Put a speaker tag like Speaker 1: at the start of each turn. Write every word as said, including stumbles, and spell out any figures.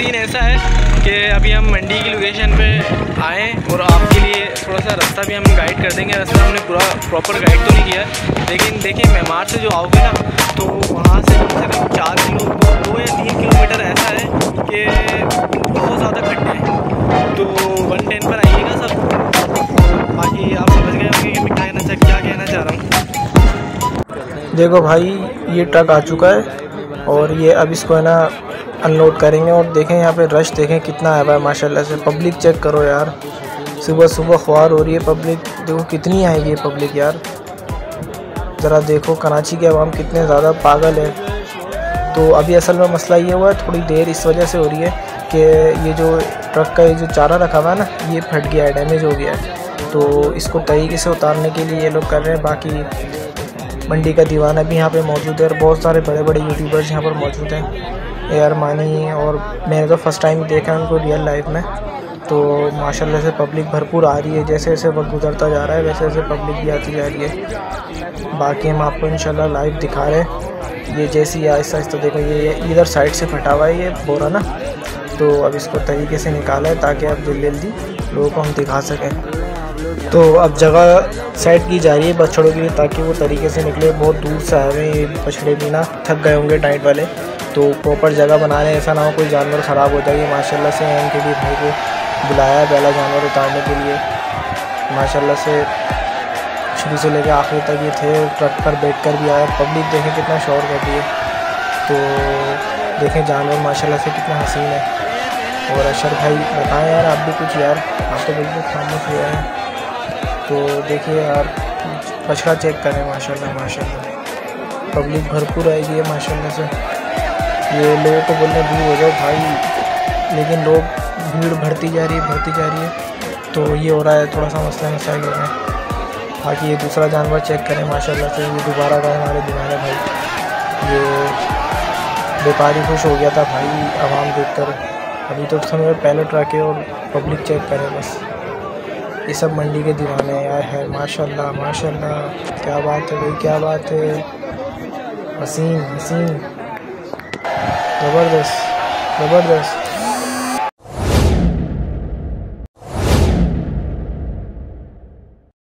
Speaker 1: Scene ऐसा है कि अभी हम मंडी की लोकेशन पे आए और आपके लिए थोड़ा सा रास्ता भी हम गाइड कर देंगे। रास्ता हमने पूरा प्रॉपर गाइड तो नहीं किया, लेकिन देखिए मेमार से जो आओगे ना तो वहाँ से कम से कम चार किलो दो या तीन किलोमीटर ऐसा है कि बहुत ज़्यादा खड्डे हैं। तो वन टेन पर आइएगा सब। बाकी आप समझ गए होंगे कि मैं क्या कहना क्या कहना चाह रहा हूँ।
Speaker 2: देखो भाई, ये ट्रक आ चुका है और ये अब इसको है ना अनलोड करेंगे। और देखें यहाँ पे रश देखें कितना आया हुआ है माशाल्लाह से। पब्लिक चेक करो यार, सुबह सुबह ख्वार हो रही है पब्लिक। देखो कितनी आएगी ये पब्लिक यार, ज़रा देखो कराची के अवाम कितने ज़्यादा पागल है। तो अभी असल में मसला ये हुआ है, थोड़ी देर इस वजह से हो रही है कि ये जो ट्रक का ये जो चारा रखा हुआ है ना, ये फट गया है, डैमेज हो गया है। तो इसको तरीके से उतारने के लिए ये लोग कर रहे हैं। बाकी मंडी का दीवाना भी यहाँ पे मौजूद है और बहुत सारे बड़े बड़े यूट्यूबर्स यहाँ पर मौजूद हैं। ए आर मानी और मैंने तो फर्स्ट टाइम देखा उनको रियल लाइफ में। तो माशाल्लाह से पब्लिक भरपूर आ रही है। जैसे जैसे वक्त गुजरता जा रहा है वैसे वैसे पब्लिक भी आती जा रही है। बाकी हम आपको इंशाल्लाह लाइव दिखा रहे हैं। ये जैसी आहिस्ता आहिस्ता देखो, ये इधर साइड से फटा हुआ है ये बोरा ना, तो अब इसको तरीके से निकाला है ताकि अब जल्दी जल्दी लोगों को हम दिखा सकें। तो अब जगह सेट की जा रही है बछड़ों के लिए ताकि वो तरीके से निकले। बहुत दूर से आए हुए ये बछड़े भी ना, थक गए होंगे टाइट वाले, तो प्रॉपर जगह बना रहे हैं, ऐसा ना हो कोई जानवर ख़राब हो जाए। माशाल्लाह से इनके लिए भाई को बुलाया है पहला जानवर उतारने के लिए। माशाल्लाह से शुरू से लेकर आखिर तक ये थे, ट्रक पर बैठकर भी आया। पब्लिक देखें कितना शोर कर रही है। तो देखें जानवर माशाल्लाह से कितना हसीन है। और अशर भाई बताएं यार आप भी कुछ यार, आप तो बिल्कुल खामोश हुए हैं। तो देखिए यार बछड़ा चेक करें, माशाल्लाह माशाल्लाह पब्लिक भरपूर आएगी है माशाल्लाह से। ये लोगों को बोलने दूर हो जाओ भाई, लेकिन लोग भीड़ बढ़ती जा रही है बढ़ती जा रही है। तो ये हो रहा है थोड़ा सा मसला मसाइल हो रहा है। बाकी ये दूसरा जानवर चेक करें माशाल्लाह से, ये दोबारा का हमारे दीवाने भाई। ये व्यापारी खुश हो गया था भाई आवाम देखकर। अभी तो समय पहले ट्रक है और पब्लिक चेक करें बस। ये सब मंडी के दीवाने यार है। माशाल्लाह माशाल्लाह क्या बात है भाई, क्या बात है। हसीन हसीन ज़बरदस्त ज़बरदस्त।